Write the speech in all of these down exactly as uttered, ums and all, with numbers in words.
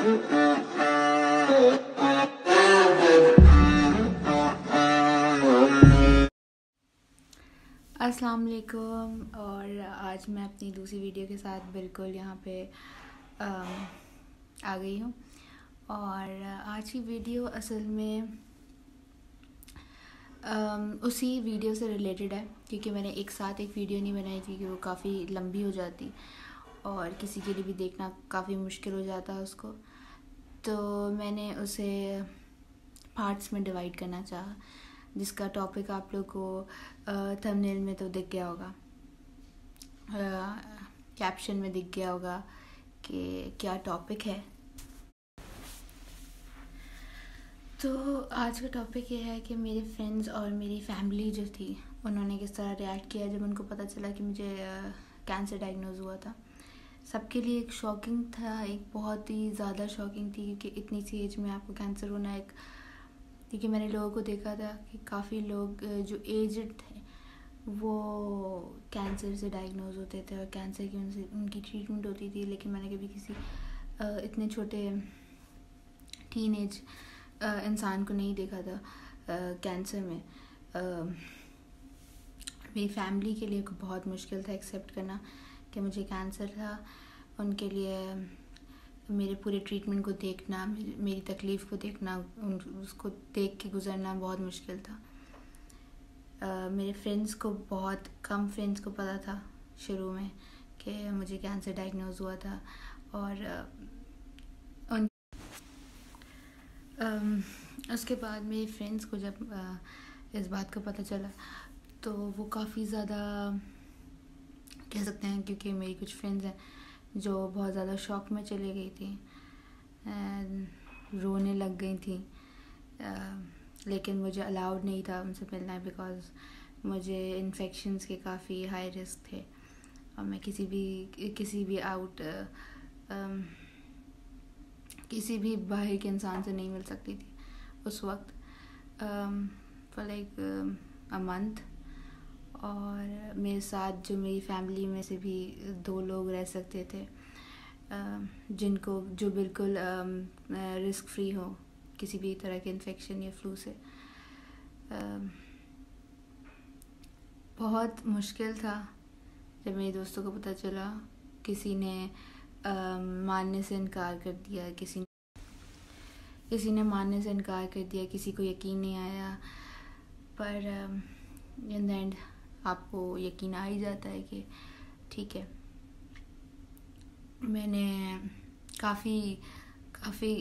अस्सलाम वालेकुम। और आज मैं अपनी दूसरी वीडियो के साथ बिल्कुल यहाँ पे आ, आ गई हूँ। और आज की वीडियो असल में आ, उसी वीडियो से रिलेटेड है, क्योंकि मैंने एक साथ एक वीडियो नहीं बनाई थी कि वो काफ़ी लंबी हो जाती और किसी के लिए भी देखना काफ़ी मुश्किल हो जाता है उसको। तो मैंने उसे पार्ट्स में डिवाइड करना चाहा, जिसका टॉपिक आप लोग को थंबनेल में तो दिख गया होगा, कैप्शन में दिख गया होगा कि क्या टॉपिक है। तो आज का टॉपिक ये है कि मेरे फ्रेंड्स और मेरी फैमिली जो थी उन्होंने किस तरह रिएक्ट किया जब उनको पता चला कि मुझे कैंसर डायग्नोज हुआ था। सबके लिए एक शॉकिंग था, एक बहुत ही ज़्यादा शॉकिंग थी, क्योंकि इतनी सी एज में आपको कैंसर होना एक, क्योंकि मैंने लोगों को देखा था कि काफ़ी लोग जो एजड थे वो कैंसर से डायग्नोज होते थे और कैंसर की उनसे उनकी ट्रीटमेंट होती थी, लेकिन मैंने कभी किसी इतने छोटे टीन एज इंसान को नहीं देखा था कैंसर में। मेरी फैमिली के लिए बहुत मुश्किल था एक्सेप्ट करना कि मुझे कैंसर था। उनके लिए मेरे पूरे ट्रीटमेंट को देखना, मेरी तकलीफ़ को देखना, उन उसको देख के गुजरना बहुत मुश्किल था। uh, मेरे फ्रेंड्स को, बहुत कम फ्रेंड्स को पता था शुरू में कि मुझे कैंसर डायग्नोज हुआ था। और uh, उन uh, उसके बाद मेरे फ्रेंड्स को जब uh, इस बात का पता चला तो वो काफ़ी ज़्यादा कह सकते हैं, क्योंकि मेरी कुछ फ्रेंड्स हैं जो बहुत ज़्यादा शॉक में चली गई थी, रोने लग गई थी, लेकिन मुझे अलाउड नहीं था उनसे मिलना, बिकॉज़ मुझे इन्फेक्शंस के काफ़ी हाई रिस्क थे और मैं किसी भी किसी भी आउट किसी भी बाहर के इंसान से नहीं मिल सकती थी उस वक्त फॉर लाइक अ मंथ। और मेरे साथ जो मेरी फैमिली में से भी दो लोग रह सकते थे जिनको जो बिल्कुल रिस्क फ्री हो किसी भी तरह के इन्फेक्शन या फ्लू से। बहुत मुश्किल था जब मेरे दोस्तों को पता चला। किसी ने मानने से इनकार कर दिया, किसी किसी ने मानने से इनकार कर दिया, किसी को यकीन नहीं आया, पर इन द एंड आपको यकीन आ ही जाता है कि ठीक है। मैंने काफ़ी काफ़ी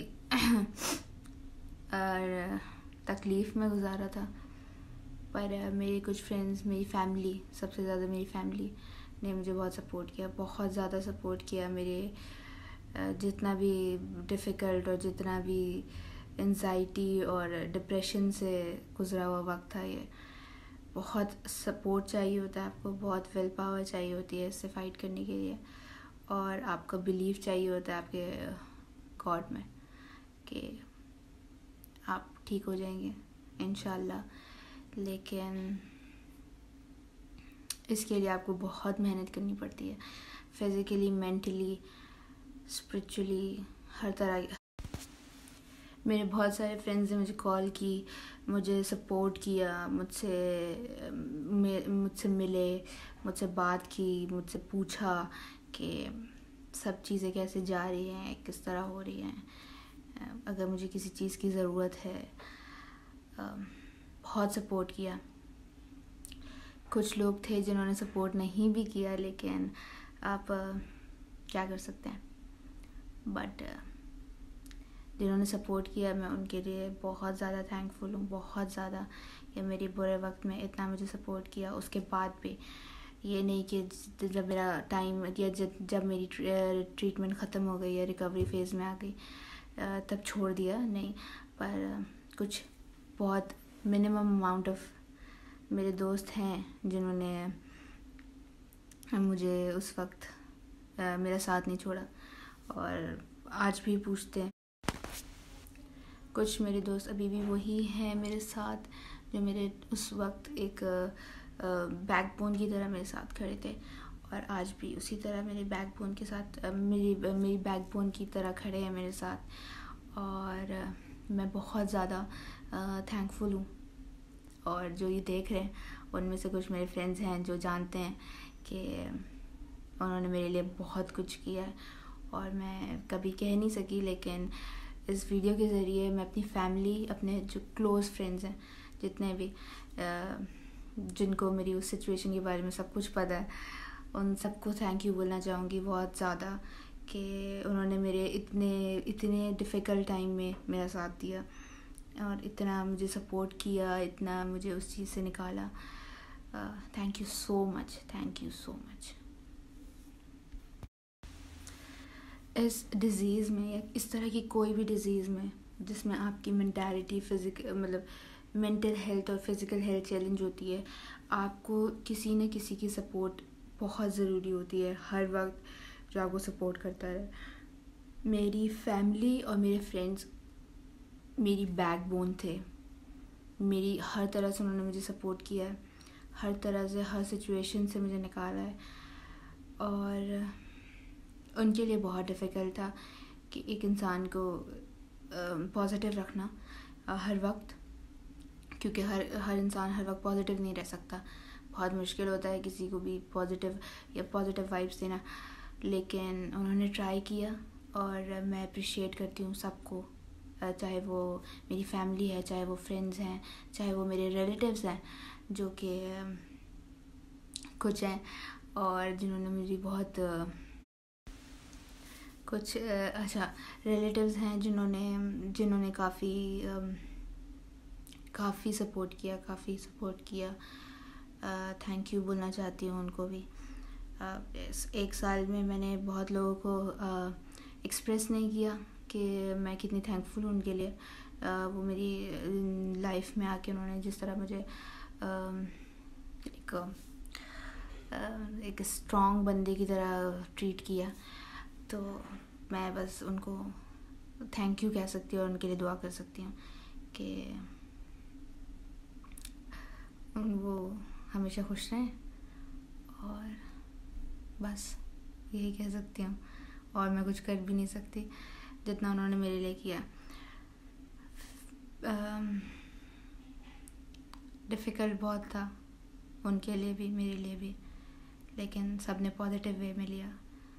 और तकलीफ़ में गुजारा था, पर मेरे कुछ फ्रेंड्स, मेरी फैमिली, सबसे ज़्यादा मेरी फैमिली ने मुझे बहुत सपोर्ट किया, बहुत ज़्यादा सपोर्ट किया। मेरे जितना भी डिफ़िकल्ट और जितना भी एंजाइटी और डिप्रेशन से गुज़रा हुआ वक्त था, ये बहुत सपोर्ट चाहिए होता है आपको, बहुत विल पावर चाहिए होती है इससे फ़ाइट करने के लिए, और आपका बिलीव चाहिए होता है आपके गॉड में कि आप ठीक हो जाएंगे इंशाल्लाह। लेकिन इसके लिए आपको बहुत मेहनत करनी पड़ती है, फिज़िकली, मेंटली, स्पिरिचुअली, हर तरह। मेरे बहुत सारे फ्रेंड्स ने मुझे कॉल की, मुझे सपोर्ट किया, मुझसे मुझसे मिले, मुझसे बात की, मुझसे पूछा कि सब चीज़ें कैसे जा रही हैं, किस तरह हो रही हैं, अगर मुझे किसी चीज़ की ज़रूरत है। बहुत सपोर्ट किया। कुछ लोग थे जिन्होंने सपोर्ट नहीं भी किया, लेकिन आप क्या कर सकते हैं। बट जिन्होंने सपोर्ट किया, मैं उनके लिए बहुत ज़्यादा थैंकफुल हूँ, बहुत ज़्यादा, कि मेरे बुरे वक्त में इतना मुझे सपोर्ट किया। उसके बाद भी ये नहीं कि जब मेरा टाइम या जब जब मेरी ट्रीटमेंट ख़त्म हो गई या रिकवरी फेज़ में आ गई तब छोड़ दिया, नहीं। पर कुछ बहुत मिनिमम अमाउंट ऑफ मेरे दोस्त हैं जिन्होंने मुझे उस वक्त मेरा साथ नहीं छोड़ा और आज भी पूछते हैं। कुछ मेरे दोस्त अभी भी वही हैं मेरे साथ जो मेरे उस वक्त एक बैकबोन की तरह मेरे साथ खड़े थे और आज भी उसी तरह मेरे बैकबोन के साथ मेरी मेरी बैकबोन की तरह खड़े हैं मेरे साथ। और मैं बहुत ज़्यादा थैंकफुल हूँ। और जो ये देख रहे हैं उनमें से कुछ मेरे फ्रेंड्स हैं जो जानते हैं कि उन्होंने मेरे लिए बहुत कुछ किया है और मैं कभी कह नहीं सकी, लेकिन इस वीडियो के ज़रिए मैं अपनी फैमिली, अपने जो क्लोज़ फ्रेंड्स हैं, जितने भी जिनको मेरी उस सिचुएशन के बारे में सब कुछ पता है, उन सबको थैंक यू बोलना चाहूँगी बहुत ज़्यादा कि उन्होंने मेरे इतने इतने डिफ़िकल्ट टाइम में मेरा साथ दिया और इतना मुझे सपोर्ट किया, इतना मुझे उस चीज़ से निकाला। Thank you so much, thank you so much. इस डिज़ीज़ में या इस तरह की कोई भी डिज़ीज़ में जिसमें आपकी मेंटालिटी, फिज़िकल मतलब मेंटल हेल्थ और फिज़िकल हेल्थ चैलेंज होती है, आपको किसी न किसी की सपोर्ट बहुत ज़रूरी होती है हर वक्त, जो आपको सपोर्ट करता रहे। मेरी फैमिली और मेरे फ्रेंड्स मेरी बैकबोन थे। मेरी हर तरह से उन्होंने मुझे सपोर्ट किया है, हर तरह से, हर सिचुएशन से मुझे निकाला है। और उनके लिए बहुत डिफ़िकल्ट था कि एक इंसान को पॉजिटिव रखना हर वक्त, क्योंकि हर हर इंसान हर वक्त पॉजिटिव नहीं रह सकता। बहुत मुश्किल होता है किसी को भी पॉजिटिव या पॉजिटिव वाइब्स देना, लेकिन उन्होंने ट्राई किया और मैं अप्रिशिएट करती हूँ सबको, चाहे वो मेरी फैमिली है, चाहे वो फ्रेंड्स हैं, चाहे वो मेरे रिलेटिव्स हैं जो कि कुछ हैं और जिन्होंने मुझे बहुत कुछ अच्छा रिलेटिव्स हैं जिन्होंने जिन्होंने काफ़ी काफ़ी सपोर्ट किया काफ़ी सपोर्ट किया थैंक यू बोलना चाहती हूँ उनको भी। uh, एक साल में मैंने बहुत लोगों को एक्सप्रेस uh, नहीं किया कि मैं कितनी थैंकफुल हूँ उनके लिए। uh, वो मेरी लाइफ में आके उन्होंने जिस तरह मुझे uh, एक uh, एक स्ट्रॉन्ग बंदे की तरह ट्रीट किया, तो मैं बस उनको थैंक यू कह सकती हूँ और उनके लिए दुआ कर सकती हूँ कि वो हमेशा खुश रहें, और बस यही कह सकती हूँ। और मैं कुछ कर भी नहीं सकती जितना उन्होंने मेरे लिए किया। डिफ़िकल्ट बहुत था उनके लिए भी, मेरे लिए भी, लेकिन सब ने पॉजिटिव वे में लिया।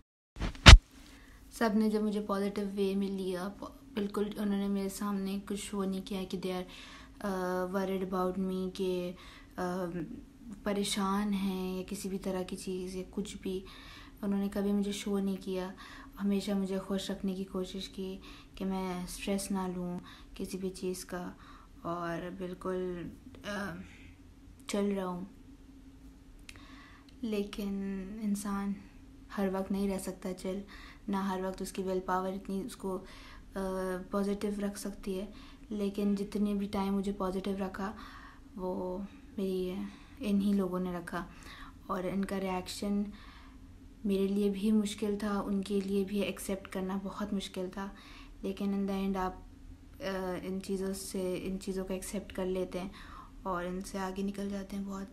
सब ने जब मुझे पॉजिटिव वे में लिया, बिल्कुल उन्होंने मेरे सामने कुछ वो नहीं किया कि they are worried about me, कि uh, परेशान हैं या किसी भी तरह की चीज़ या कुछ भी, उन्होंने कभी मुझे शो नहीं किया। हमेशा मुझे खुश रखने की कोशिश की कि मैं स्ट्रेस ना लूँ किसी भी चीज़ का, और बिल्कुल uh, चल रहा हूँ। लेकिन इंसान हर वक्त नहीं रह सकता चल, ना हर वक्त उसकी विल पावर इतनी उसको पॉजिटिव रख सकती है। लेकिन जितने भी टाइम मुझे पॉजिटिव रखा वो मेरी इन्हीं लोगों ने रखा, और इनका रिएक्शन मेरे लिए भी मुश्किल था, उनके लिए भी एक्सेप्ट करना बहुत मुश्किल था। लेकिन इन द एंड आप इन चीज़ों से इन चीज़ों को एक्सेप्ट कर लेते हैं और इनसे आगे निकल जाते हैं बहुत।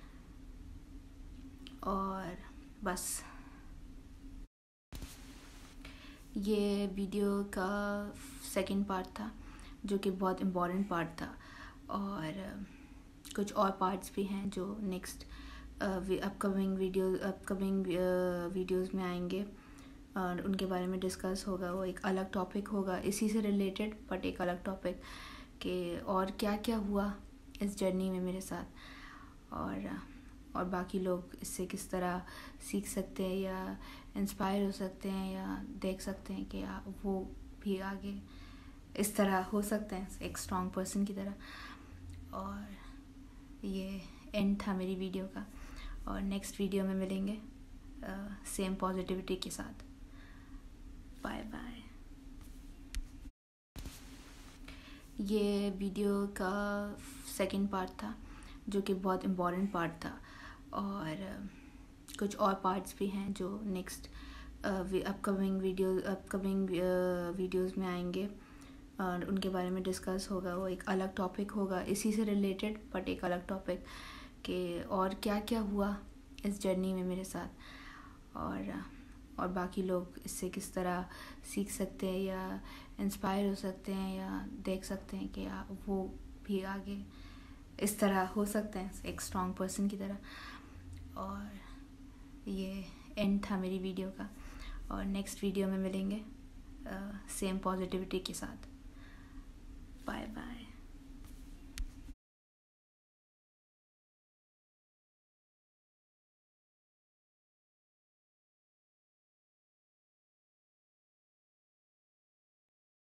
और बस ये वीडियो का सेकंड पार्ट था जो कि बहुत इम्पॉर्टेंट पार्ट था, और कुछ और पार्ट्स भी हैं जो next upcoming video upcoming videos में आएंगे और उनके बारे में डिस्कस होगा। वो एक अलग टॉपिक होगा इसी से रिलेटेड, बट एक अलग टॉपिक कि और क्या क्या हुआ इस जर्नी में मेरे साथ, और और बाकी लोग इससे किस तरह सीख सकते हैं या इंस्पायर हो सकते हैं या देख सकते हैं कि वो भी आगे इस तरह हो सकते हैं एक स्ट्रॉन्ग पर्सन की तरह। और ये एंड था मेरी वीडियो का, और नेक्स्ट वीडियो में मिलेंगे सेम पॉजिटिविटी के साथ। Bye bye. ये वीडियो का सेकंड पार्ट था जो कि बहुत इम्पॉर्टेंट पार्ट था, और कुछ और पार्ट्स भी हैं जो next upcoming video upcoming videos में आएंगे और उनके बारे में डिस्कस होगा। वो एक अलग टॉपिक होगा इसी से रिलेटेड, बट एक अलग टॉपिक कि और क्या क्या हुआ इस जर्नी में मेरे साथ, और और बाकी लोग इससे किस तरह सीख सकते हैं या इंस्पायर हो सकते हैं या देख सकते हैं कि वो भी आगे इस तरह हो सकते हैं एक स्ट्रॉन्ग पर्सन की तरह। और ये एंड था मेरी वीडियो का, और नेक्स्ट वीडियो में मिलेंगे सेम पॉजिटिविटी के साथ। Bye bye.